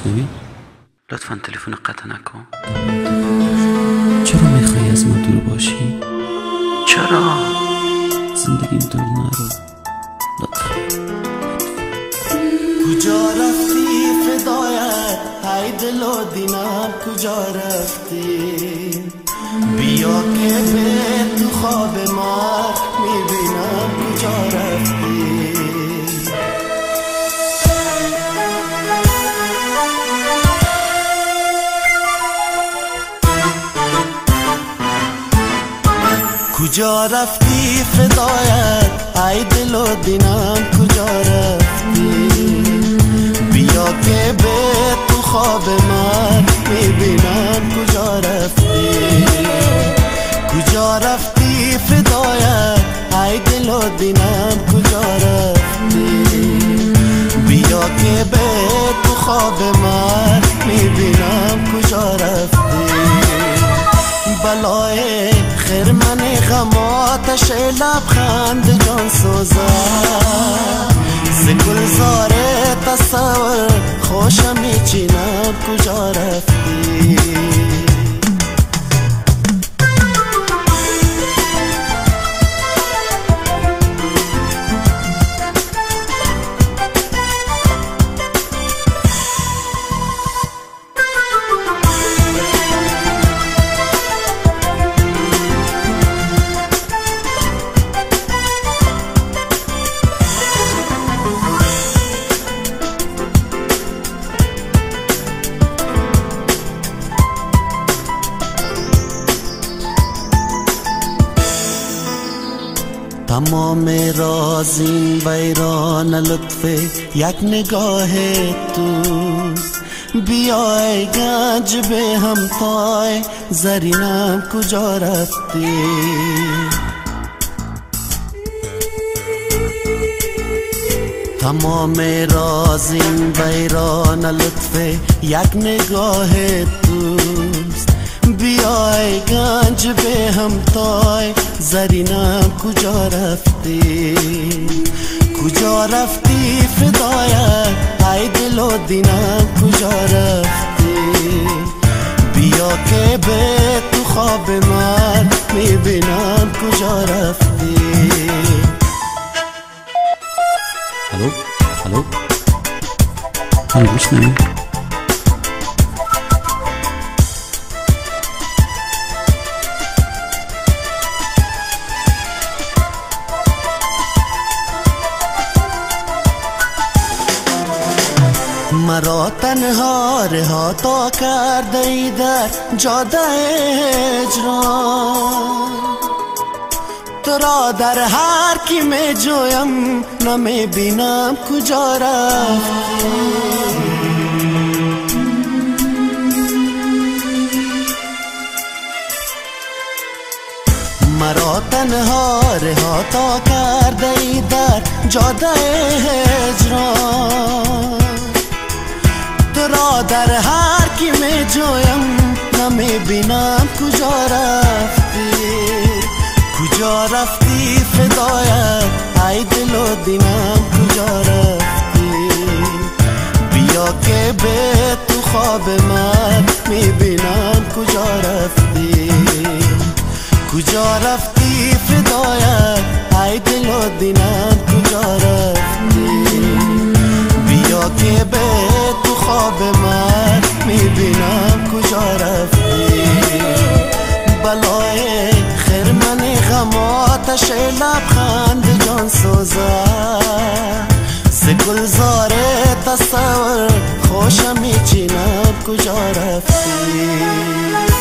بشنوی؟ لطفا تلفن قطع نکن. چرا میخوایی از ما دور باشی؟ چرا؟ زندگیم دور نرو لطفا. کجا رفتی فدایت ای دل و دینم کجا رفتی؟ بیا که به تو خواب ما میبینم کجا رفتی؟ کجا رفتی فدایت ای دل و دینم کجا رفتی؟ بیا که به تو خواب من میبینم کجا رفتی؟ کجا رفتی فدایت ای دل و دینم کجا رفتی؟ بیا که به تو خواب من میبینم کجا رفتی؟ بلای خرمن غم آتش لبخند جان سوزا ز گلزار تصور خوشم میچینم کجا رفتی؟ تمام راز این ویران لطف یک نگاه تو بیای گنج به همتای زرینم کجا رفتی؟ تمام راز این ویران لطف یک نگاه توست بیای گنج به همتای زرینم کجا رفتی؟ کجا رفتی فدایت ای دل و دینم کجا رفتی؟ بیا که به تو خواب من میبینم کجا رفتی؟ الو الو الو بشنوی؟ مرا تنها رها تا کرده ای در جاده هجران تو را در هر کی می جویم نمی بینم کجا رفتی؟ مرا تنها رها تا کرده ای در جاده هجران تو را در هر کی می جویم نمی بینم کجا رفتی؟ کجا رفتی فدایت ای دل و دینم کجا رفتی؟ بیا که به تو خواب من میبینم کجا رفتی؟ کجا رفتی فدایت ای دل و دینم کجا رفتی؟ بیا که به تو خواب من میبینم کجا رفتی؟ بلای خرمن غم آتش لبخند جان سوزا ز گلزار تصور خوشم میچینم کجا رفتی؟